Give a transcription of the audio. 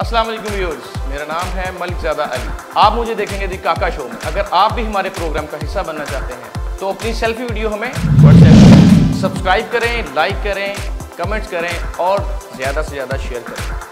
अस्सलाम वालेकुम व्यूअर्स, मेरा नाम है मलिक ज़ादा अली। आप मुझे देखेंगे दी काका शो में। अगर आप भी हमारे प्रोग्राम का हिस्सा बनना चाहते हैं तो अपनी सेल्फी वीडियो हमें व्हाट्सएप करें, सब्सक्राइब करें, लाइक करें, कमेंट्स करें और ज़्यादा से ज़्यादा शेयर करें।